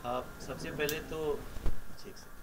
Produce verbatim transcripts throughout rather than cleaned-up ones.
आप सबसे पहले तो ठीक से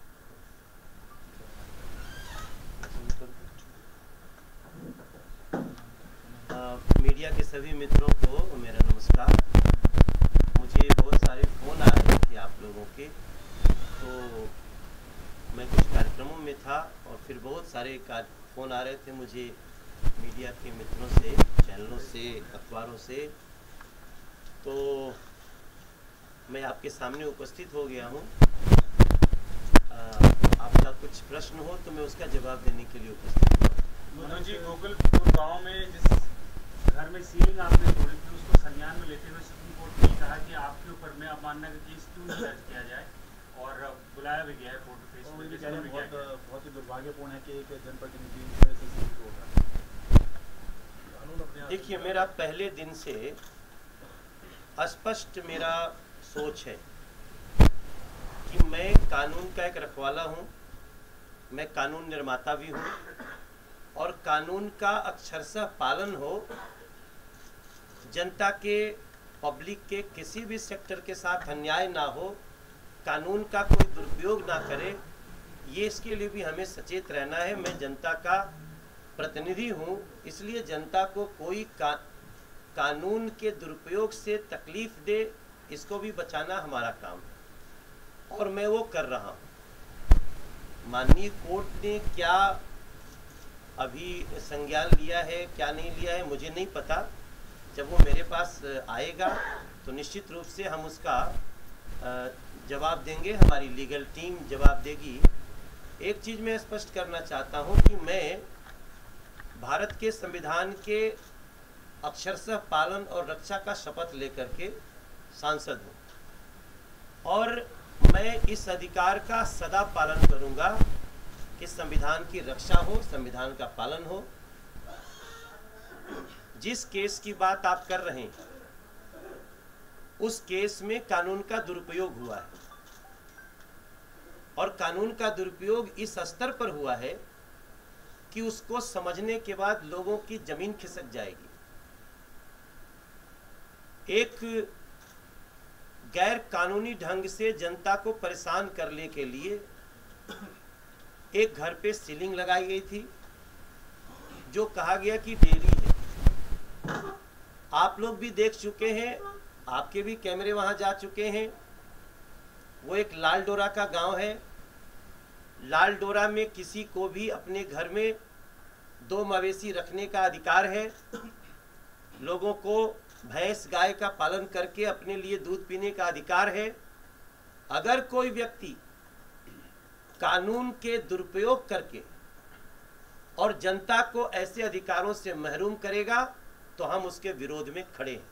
आ, मीडिया के सभी मित्रों को मेरा नमस्कार। मुझे बहुत सारे फ़ोन आ रहे थे आप लोगों के, तो मैं कुछ कार्यक्रमों में था और फिर बहुत सारे फ़ोन आ रहे थे मुझे मीडिया के मित्रों से, चैनलों से, अखबारों से। तो मैं आपके सामने उपस्थित हो गया हूँ। आपका कुछ प्रश्न हो तो मैं उसका जवाब देने के लिए उपस्थित हूँ। मनोज जी, गोकुलपुर गांव में जिस घर में सीलिंग आपने तोड़ी थी उसको संज्ञान में लेते हुए सुप्रीम कोर्ट ने कहा कि आपके ऊपर में अवमानना का केस क्यों नहीं दर्ज किया जाए और बुलाया भी गया है कोर्ट फेस में। बहुत बहुत ही दुर्भाग्यपूर्ण है कि एक जनप्रतिनिधि होगा। देखिए, मेरा पहले दिन से स्पष्ट मेरा सोच है कि मैं कानून का एक रखवाला हूँ, मैं कानून निर्माता भी हूँ और कानून का अक्षरशः पालन हो, जनता के, पब्लिक के किसी भी सेक्टर के साथ अन्याय ना हो, कानून का कोई दुरुपयोग ना करे, ये इसके लिए भी हमें सचेत रहना है। मैं जनता का प्रतिनिधि हूँ, इसलिए जनता को कोई का, कानून के दुरुपयोग से तकलीफ दे, इसको भी बचाना हमारा काम है और मैं वो कर रहा हूँ। माननीय कोर्ट ने क्या अभी संज्ञान लिया है, क्या नहीं लिया है, मुझे नहीं पता। जब वो मेरे पास आएगा तो निश्चित रूप से हम उसका जवाब देंगे, हमारी लीगल टीम जवाब देगी। एक चीज़ मैं स्पष्ट करना चाहता हूँ कि मैं भारत के संविधान के अक्षरशः पालन और रक्षा का शपथ लेकर के सांसद हूँ और मैं इस अधिकार का सदा पालन करूँगा कि संविधान की रक्षा हो, संविधान का पालन हो। जिस केस की बात आप कर रहे हैं उस केस में कानून का दुरुपयोग हुआ है और कानून का दुरुपयोग इस स्तर पर हुआ है कि उसको समझने के बाद लोगों की जमीन खिसक जाएगी। एक गैर कानूनी ढंग से जनता को परेशान करने के लिए एक घर पे सीलिंग लगाई गई थी जो कहा गया कि डेयरी है। आप लोग भी देख चुके हैं, आपके भी कैमरे वहां जा चुके हैं। वो एक लाल डोरा का गांव है। लाल डोरा में किसी को भी अपने घर में दो मवेशी रखने का अधिकार है। लोगों को भैंस गाय का पालन करके अपने लिए दूध पीने का अधिकार है। अगर कोई व्यक्ति कानून के दुरुपयोग करके और जनता को ऐसे अधिकारों से महरूम करेगा तो हम उसके विरोध में खड़े हैं।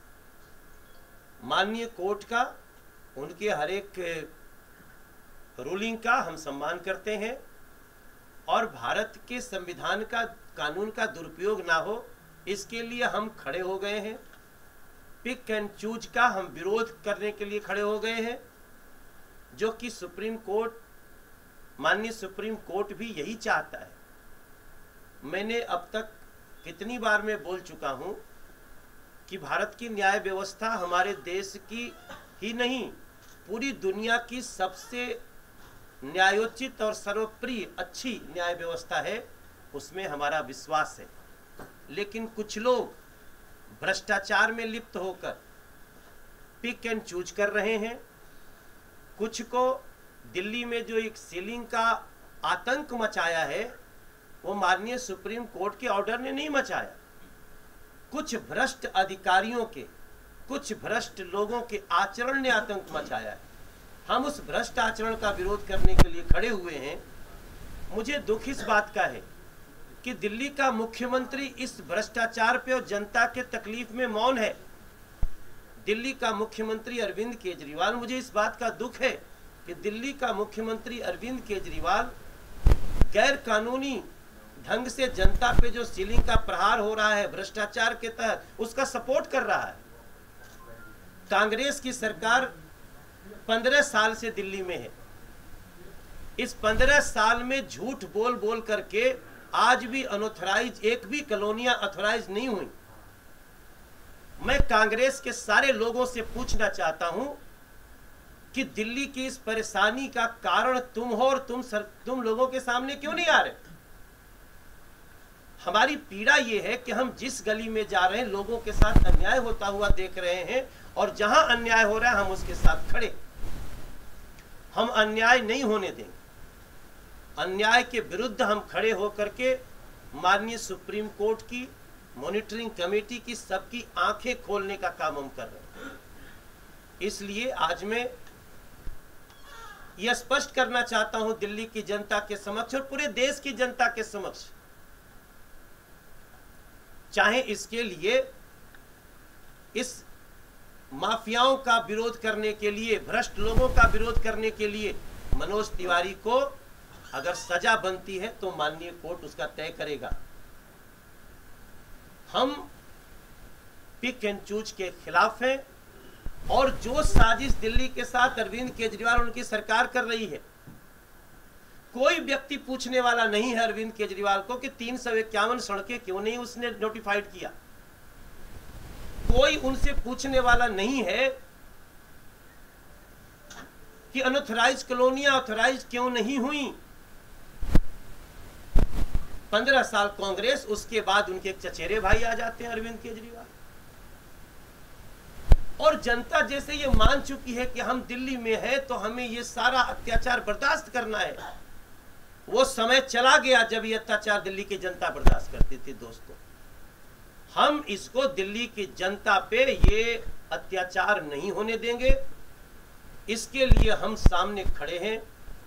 माननीय कोर्ट का, उनके हर एक रूलिंग का हम सम्मान करते हैं और भारत के संविधान का, कानून का दुरुपयोग ना हो, इसके लिए हम खड़े हो गए हैं। पिक एंड चूज का हम विरोध करने के लिए खड़े हो गए हैं, जो कि सुप्रीम कोर्ट, माननीय सुप्रीम कोर्ट भी यही चाहता है। मैंने अब तक कितनी बार मैं बोल चुका हूं कि भारत की न्याय व्यवस्था हमारे देश की ही नहीं, पूरी दुनिया की सबसे न्यायोचित और सर्वप्रिय अच्छी न्याय व्यवस्था है, उसमें हमारा विश्वास है। लेकिन कुछ लोग भ्रष्टाचार में लिप्त होकर पिक एंड चूज कर रहे हैं। कुछ को दिल्ली में जो एक सीलिंग का आतंक मचाया है वो माननीय सुप्रीम कोर्ट के ऑर्डर ने नहीं मचाया। कुछ भ्रष्ट अधिकारियों के, कुछ भ्रष्ट लोगों के आचरण ने आतंक मचाया है। हम उस भ्रष्ट आचरण का विरोध करने के लिए खड़े हुए हैं। मुझे दुख इस बात का है कि दिल्ली का मुख्यमंत्री इस भ्रष्टाचार पे और जनता के तकलीफ में मौन है। दिल्ली का मुख्यमंत्री अरविंद केजरीवाल, मुझे इस बात का दुख है कि दिल्ली का मुख्यमंत्री अरविंद केजरीवाल गैर कानूनी ढंग से जनता पे जो सीलिंग का प्रहार हो रहा है भ्रष्टाचार के तहत, उसका सपोर्ट कर रहा है। कांग्रेस की सरकार पंद्रह साल से दिल्ली में है। इस पंद्रह साल में झूठ बोल बोल करके आज भी अनऑथराइज एक भी कॉलोनियां ऑथराइज नहीं हुई। मैं कांग्रेस के सारे लोगों से पूछना चाहता हूं कि दिल्ली की इस परेशानी का कारण तुम हो और तुम सर, तुम लोगों के सामने क्यों नहीं आ रहे? हमारी पीड़ा यह है कि हम जिस गली में जा रहे हैं लोगों के साथ अन्याय होता हुआ देख रहे हैं, और जहां अन्याय हो रहा है हम उसके साथ खड़े। हम अन्याय नहीं होने देंगे। अन्याय के विरुद्ध हम खड़े होकर के माननीय सुप्रीम कोर्ट की मॉनिटरिंग कमेटी की सबकी आंखें खोलने का काम हम कर रहे हैं। इसलिए आज मैं यह स्पष्ट करना चाहता हूं दिल्ली की जनता के समक्ष और पूरे देश की जनता के समक्ष, चाहे इसके लिए इस माफियाओं का विरोध करने के लिए, भ्रष्ट लोगों का विरोध करने के लिए मनोज तिवारी को अगर सजा बनती है तो माननीय कोर्ट उसका तय करेगा। हम पिक एंड चूज के खिलाफ हैं, और जो साजिश दिल्ली के साथ अरविंद केजरीवाल और उनकी सरकार कर रही है, कोई व्यक्ति पूछने वाला नहीं है अरविंद केजरीवाल को कि तीन सौ इक्यावन सड़कें क्यों नहीं उसने नोटिफाइड किया। कोई उनसे पूछने वाला नहीं है कि अनऑथराइज कॉलोनियां ऑथराइज क्यों नहीं हुई। पंद्रह साल कांग्रेस, उसके बाद उनके एक चचेरे भाई आ जाते हैं अरविंद केजरीवाल, और जनता जैसे ये मान चुकी है कि हम दिल्ली में है तो हमें ये सारा अत्याचार बर्दाश्त करना है। वो समय चला गया जब ये अत्याचार दिल्ली की जनता बर्दाश्त करती थी। दोस्तों, हम इसको दिल्ली की जनता पे ये अत्याचार नहीं होने देंगे। इसके लिए हम सामने खड़े हैं,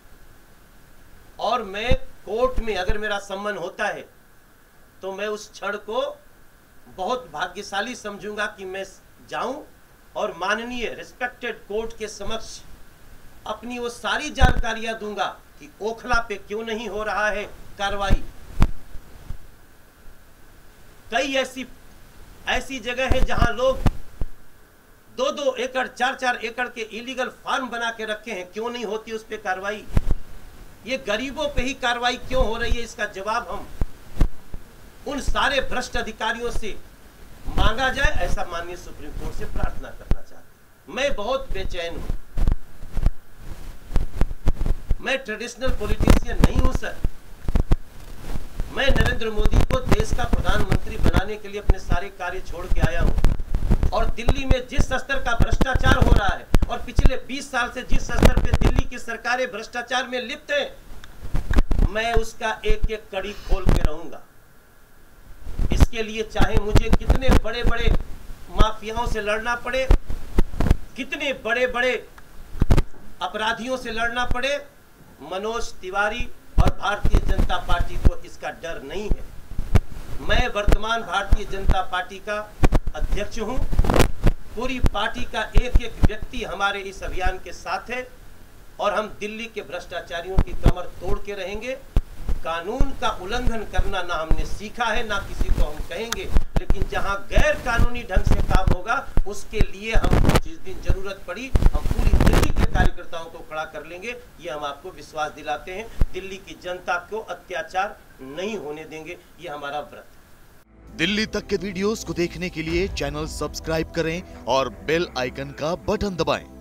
और मैं कोर्ट में अगर मेरा सम्मान होता है तो मैं उस क्षण को बहुत भाग्यशाली समझूंगा कि मैं जाऊं और माननीय रिस्पेक्टेड कोर्ट के समक्ष अपनी वो सारी जानकारियां दूंगा कि ओखला पे क्यों नहीं हो रहा है कार्रवाई। कई ऐसी ऐसी जगह है जहां लोग दो दो एकड़ चार चार एकड़ के इलीगल फार्म बना के रखे हैं, क्यों नहीं होती उस पे कार्रवाई? ये गरीबों पे ही कार्रवाई क्यों हो रही है? इसका जवाब हम उन सारे भ्रष्ट अधिकारियों से मांगा जाए, ऐसा माननीय सुप्रीम कोर्ट से प्रार्थना करना चाहता हूं। मैं बहुत बेचैन हूं। मैं ट्रेडिशनल पॉलिटिशियन नहीं हूं सर। मैं नरेंद्र मोदी को देश का प्रधानमंत्री बनाने के लिए अपने सारे कार्य छोड़ के आया हूं, और दिल्ली में जिस स्तर का भ्रष्टाचार हो रहा है और पिछले बीस साल से जिस स्तर पे दिल्ली की सरकारें भ्रष्टाचार में लिप्त हैं, मैं उसका एक एक कड़ी खोल के रहूंगा। इसके लिए चाहे मुझे कितने बड़े बड़े माफियाओं से लड़ना पड़े, कितने बड़े बड़े अपराधियों से लड़ना पड़े, मनोज तिवारी और भारतीय जनता पार्टी को इसका डर नहीं है। मैं वर्तमान भारतीय जनता पार्टी का अध्यक्ष हूं। पूरी पार्टी का एक एक व्यक्ति हमारे इस अभियान के साथ है, और हम दिल्ली के भ्रष्टाचारियों की कमर तोड़ के रहेंगे। कानून का उल्लंघन करना ना हमने सीखा है, ना किसी को हम कहेंगे, लेकिन जहां गैर कानूनी ढंग से काम होगा उसके लिए हम जिस दिन जरूरत पड़ी हम पूरी दिल्ली के कार्यकर्ताओं को खड़ा कर लेंगे। ये हम आपको विश्वास दिलाते हैं। दिल्ली की जनता को अत्याचार नहीं होने देंगे, ये हमारा व्रत है। दिल्ली तक के वीडियोस को देखने के लिए चैनल सब्सक्राइब करें और बेल आइकन का बटन दबाएं।